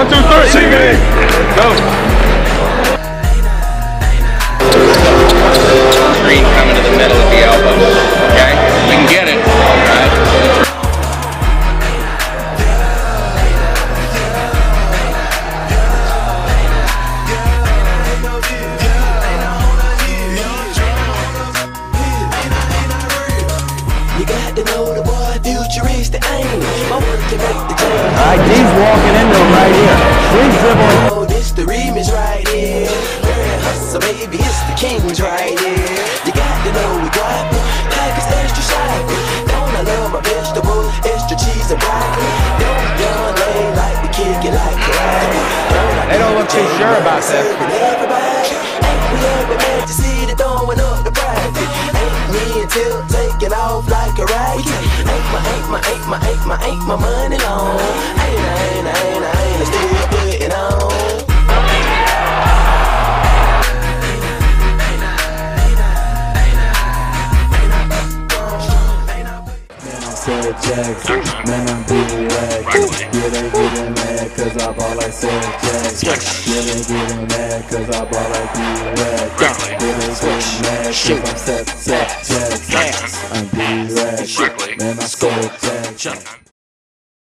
1, 2, 3. See me. Go. Green coming to the middle of the elbow. Okay? We can get it. Right? You got to know the boy futuristic aim. My work can make the change. Alright, D's walking into him right here. He's dribbling. Oh, this the remix right here. Very hustle, baby, it's the kings right here. You got to know we got it. Like it's extra sloppy. Don't I love my vegetables? Extra cheese and broccoli. Don't young lane like the kick it like karate. They don't look too sure about this. Everybody, ain't we ever meant to see the throwing up the private? Ain't me until taking off like a rocket. Ain't my money long. Ain't still putting on. Said Jackson, man, I'm being whack. Yeah, they getting mad cause I ball like Said Jackson. Yeah, they getting mad cause I ball like being whack. Yeah, they getting mad cause I'm set Jackson.